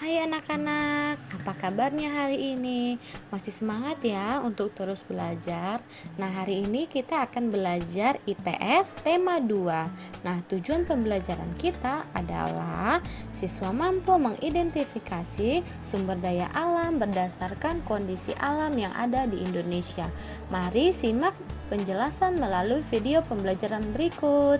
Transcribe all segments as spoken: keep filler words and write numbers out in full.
Hai anak-anak, apa kabarnya hari ini? Masih semangat ya untuk terus belajar? Nah, hari ini kita akan belajar I P S tema dua. Nah, tujuan pembelajaran kita adalah siswa mampu mengidentifikasi sumber daya alam berdasarkan kondisi alam yang ada di Indonesia. Mari simak penjelasan melalui video pembelajaran berikut.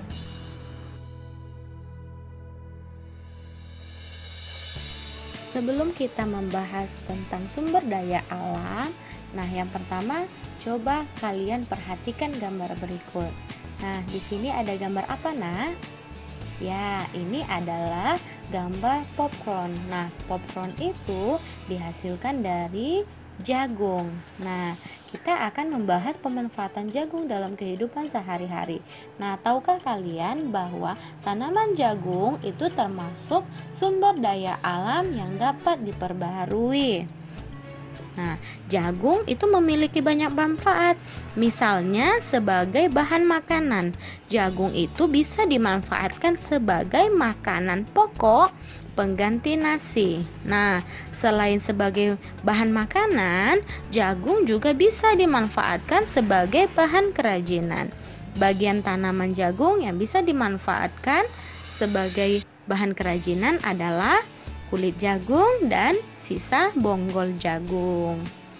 Sebelum kita membahas tentang sumber daya alam, nah yang pertama coba kalian perhatikan gambar berikut. Nah, di sini ada gambar apa, Nak? Ya, ini adalah gambar popcorn. Nah, popcorn itu dihasilkan dari jagung. Nah, kita akan membahas pemanfaatan jagung dalam kehidupan sehari-hari. Nah, tahukah kalian bahwa tanaman jagung itu termasuk sumber daya alam yang dapat diperbaharui? Nah, jagung itu memiliki banyak manfaat. Misalnya sebagai bahan makanan. Jagung itu bisa dimanfaatkan sebagai makanan pokok pengganti nasi. Nah, selain sebagai bahan makanan, jagung juga bisa dimanfaatkan sebagai bahan kerajinan. Bagian tanaman jagung yang bisa dimanfaatkan sebagai bahan kerajinan adalah kulit jagung dan sisa bonggol jagung.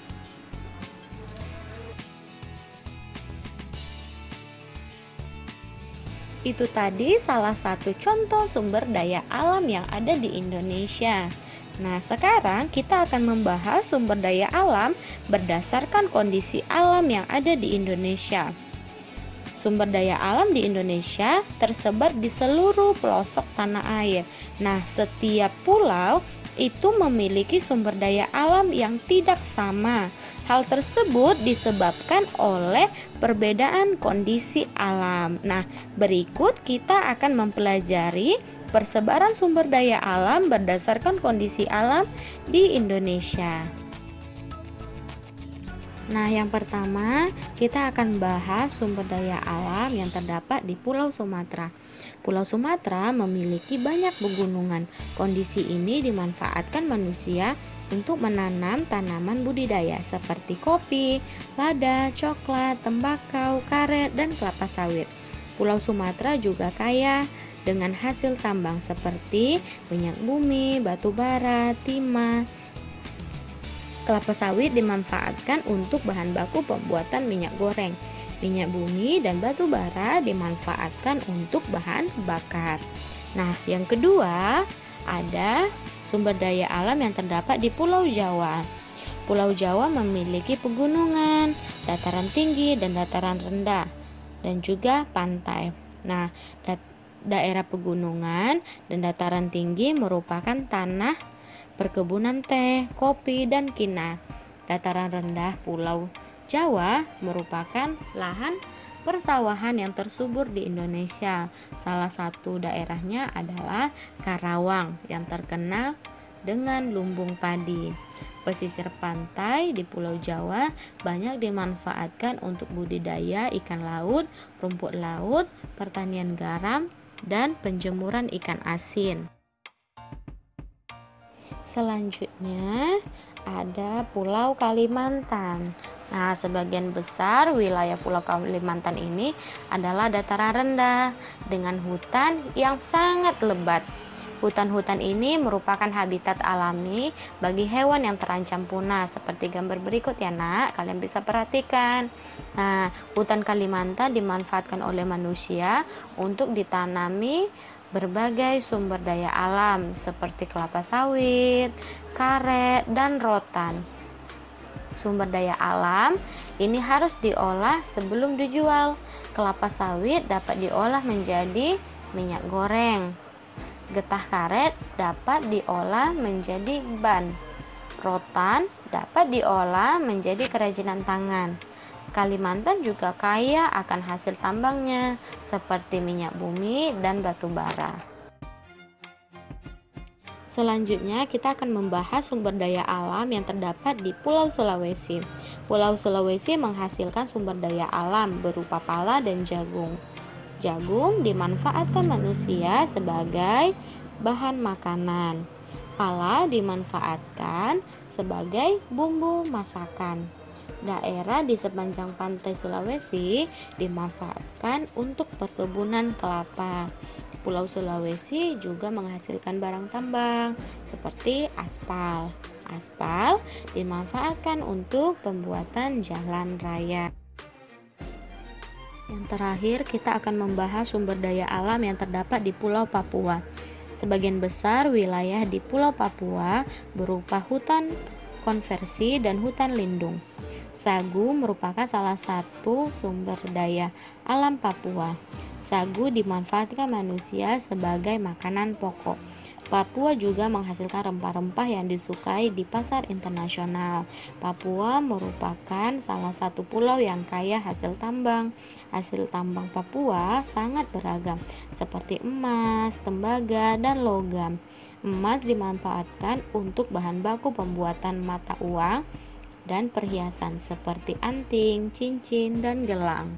Itu tadi salah satu contoh sumber daya alam yang ada di Indonesia. Nah, sekarang kita akan membahas sumber daya alam berdasarkan kondisi alam yang ada di Indonesia. Sumber daya alam di Indonesia tersebar di seluruh pelosok tanah air. Nah, setiap pulau itu memiliki sumber daya alam yang tidak sama. Hal tersebut disebabkan oleh perbedaan kondisi alam. Nah, berikut kita akan mempelajari persebaran sumber daya alam berdasarkan kondisi alam di Indonesia. Nah, yang pertama kita akan bahas sumber daya alam yang terdapat di Pulau Sumatera. Pulau Sumatera memiliki banyak pegunungan. Kondisi ini dimanfaatkan manusia untuk menanam tanaman budidaya seperti kopi, lada, coklat, tembakau, karet, dan kelapa sawit. Pulau Sumatera juga kaya dengan hasil tambang seperti minyak bumi, batu bara, timah. Kelapa sawit dimanfaatkan untuk bahan baku pembuatan minyak goreng. Minyak bumi dan batu bara dimanfaatkan untuk bahan bakar. Nah, yang kedua ada sumber daya alam yang terdapat di Pulau Jawa. Pulau Jawa memiliki pegunungan, dataran tinggi dan dataran rendah, dan juga pantai. Nah, da- daerah pegunungan dan dataran tinggi merupakan tanah perkebunan teh, kopi, dan kina. Dataran rendah Pulau Jawa merupakan lahan persawahan yang tersubur di Indonesia. Salah satu daerahnya adalah Karawang yang terkenal dengan lumbung padi. Pesisir pantai di Pulau Jawa banyak dimanfaatkan untuk budidaya ikan laut, rumput laut, pertanian garam, dan penjemuran ikan asin. Selanjutnya ada Pulau Kalimantan. Nah, sebagian besar wilayah Pulau Kalimantan ini adalah dataran rendah dengan hutan yang sangat lebat. Hutan-hutan ini merupakan habitat alami bagi hewan yang terancam punah seperti gambar berikut ya, Nak. Kalian bisa perhatikan. Nah, hutan Kalimantan dimanfaatkan oleh manusia untuk ditanami berbagai sumber daya alam seperti kelapa sawit, karet, dan rotan. Sumber daya alam ini harus diolah sebelum dijual. Kelapa sawit dapat diolah menjadi minyak goreng. Getah karet dapat diolah menjadi ban. Rotan dapat diolah menjadi kerajinan tangan. Kalimantan juga kaya akan hasil tambangnya seperti minyak bumi dan batu bara. Selanjutnya kita akan membahas sumber daya alam yang terdapat di Pulau Sulawesi. Pulau Sulawesi menghasilkan sumber daya alam berupa pala dan jagung. Jagung dimanfaatkan manusia sebagai bahan makanan. Pala dimanfaatkan sebagai bumbu masakan. Daerah di sepanjang pantai Sulawesi dimanfaatkan untuk perkebunan kelapa. Pulau Sulawesi juga menghasilkan barang tambang seperti aspal. Aspal dimanfaatkan untuk pembuatan jalan raya. Yang terakhir, kita akan membahas sumber daya alam yang terdapat di Pulau Papua. Sebagian besar wilayah di Pulau Papua berupa hutan konversi dan hutan lindung. Sagu merupakan salah satu sumber daya alam Papua. Sagu dimanfaatkan manusia sebagai makanan pokok. Papua juga menghasilkan rempah-rempah yang disukai di pasar internasional. Papua merupakan salah satu pulau yang kaya hasil tambang. Hasil tambang Papua sangat beragam, seperti emas, tembaga, dan logam. Emas dimanfaatkan untuk bahan baku pembuatan mata uang dan perhiasan seperti anting, cincin, dan gelang.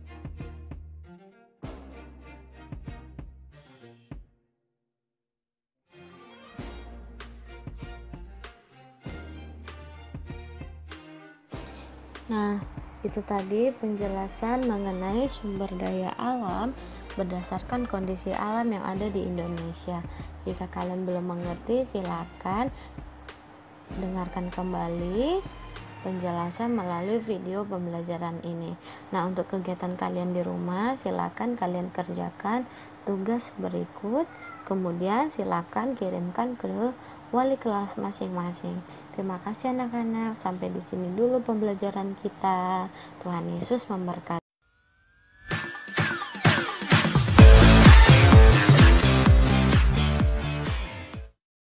Nah, itu tadi penjelasan mengenai sumber daya alam berdasarkan kondisi alam yang ada di Indonesia. Jika kalian belum mengerti, silakan dengarkan kembali penjelasan melalui video pembelajaran ini. Nah, untuk kegiatan kalian di rumah, silakan kalian kerjakan tugas berikut, kemudian silakan kirimkan ke wali kelas masing-masing. Terima kasih anak-anak, sampai di sini dulu pembelajaran kita. Tuhan Yesus memberkati.